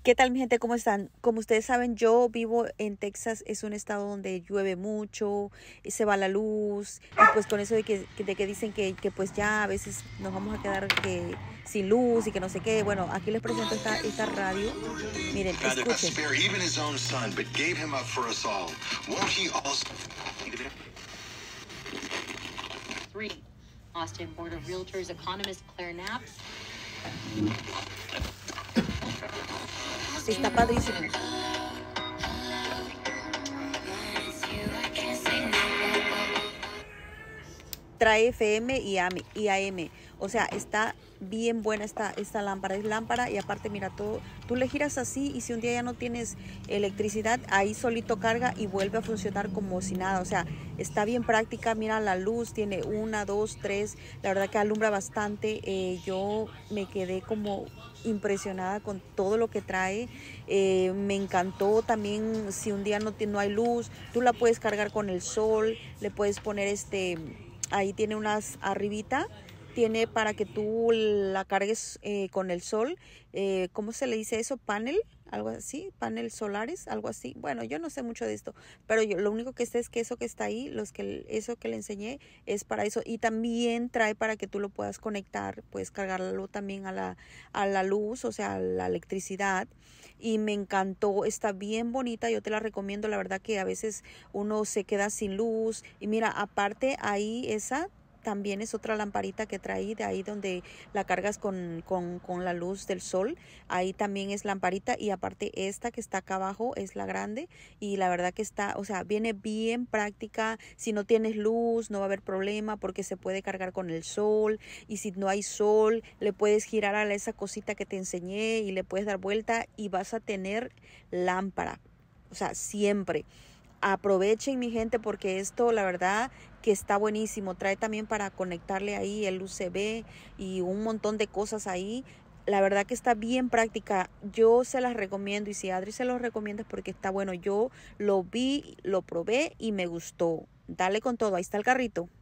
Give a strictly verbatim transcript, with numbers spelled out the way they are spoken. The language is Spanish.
¿Qué tal, mi gente? ¿Cómo están? Como ustedes saben, yo vivo en Texas, es un estado donde llueve mucho, y se va la luz, y pues con eso de que, de que dicen que, que pues ya a veces nos vamos a quedar que sin luz y que no sé qué. Bueno, aquí les presento esta, esta radio. Miren, escuchen. Three, Austin Board of Realtors economist Claire Knapp. Está padrísimo. Trae F M y A M, o sea, está bien buena esta, esta lámpara, es lámpara y aparte mira, todo, tú le giras así y si un día ya no tienes electricidad, ahí solito carga y vuelve a funcionar como si nada, o sea, está bien práctica, mira la luz, tiene una, dos, tres, la verdad que alumbra bastante, eh, yo me quedé como impresionada con todo lo que trae, eh, me encantó también si un día no, no hay luz, tú la puedes cargar con el sol, le puedes poner este... Ahí tiene unas arribita, tiene para que tú la cargues eh, con el sol. Eh, ¿Cómo se le dice eso? Panel, algo así, panel solares, algo así. Bueno, yo no sé mucho de esto, pero yo lo único que sé es que eso que está ahí, los que eso que le enseñé es para eso. Y también trae para que tú lo puedas conectar, puedes cargarlo también a la, a la luz, o sea, a la electricidad. Y me encantó, está bien bonita, yo te la recomiendo, la verdad que a veces uno se queda sin luz y mira, aparte ahí esa también es otra lamparita que traí de ahí donde la cargas con, con, con la luz del sol, ahí también es lamparita y aparte esta que está acá abajo es la grande y la verdad que está, o sea, viene bien práctica, si no tienes luz no va a haber problema porque se puede cargar con el sol y si no hay sol le puedes girar a esa cosita que te enseñé y le puedes dar vuelta y vas a tener lámpara, o sea, siempre. Aprovechen, mi gente, porque esto la verdad que está buenísimo. Trae también para conectarle ahí el U S B y un montón de cosas ahí. La verdad que está bien práctica. Yo se las recomiendo y si Adri se los recomienda es porque está bueno. Yo lo vi, lo probé y me gustó. Dale con todo. Ahí está el carrito.